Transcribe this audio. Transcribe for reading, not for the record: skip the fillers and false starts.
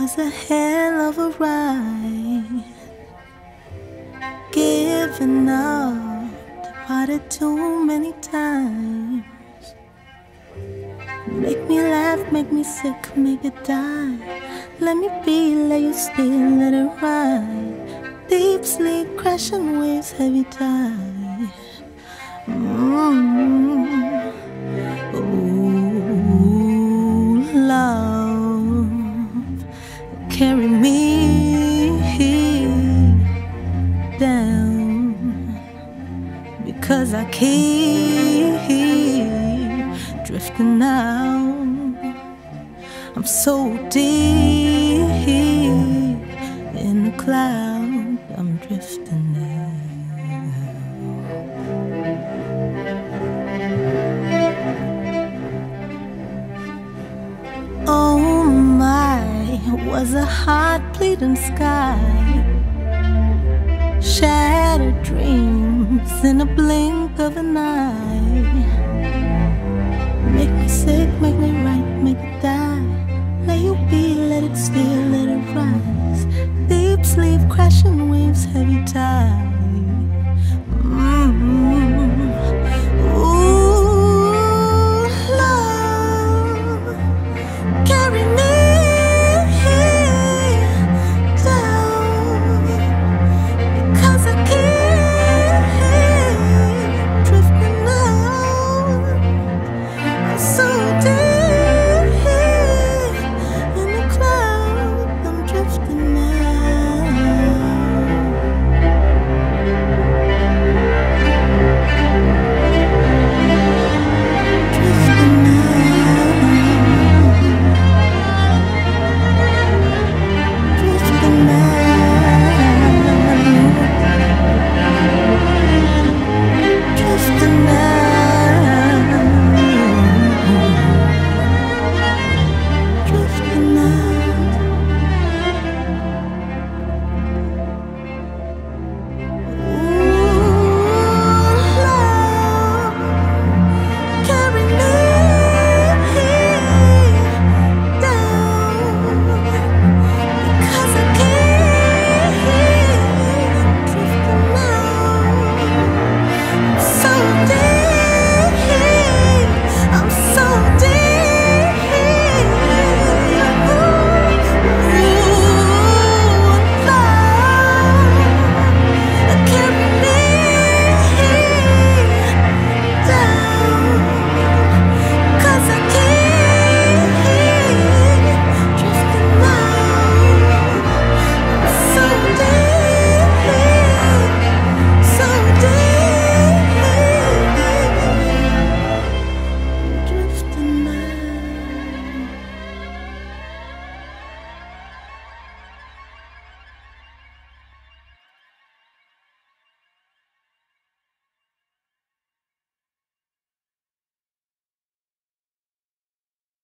was a hell of a ride. Giving up, departed too many times. Make me laugh, make me sick, make it die. Let me be, let you steal, let it ride. Deep sleep, crashing waves, heavy tide. Ooh, love, carry me down, because I keep drifting out. I'm so deep in the cloud, I'm drifting now. Oh my, was a heart bleeding sky. Shattered dreams in a blink of an eye. Make me sick, make me right, make it die.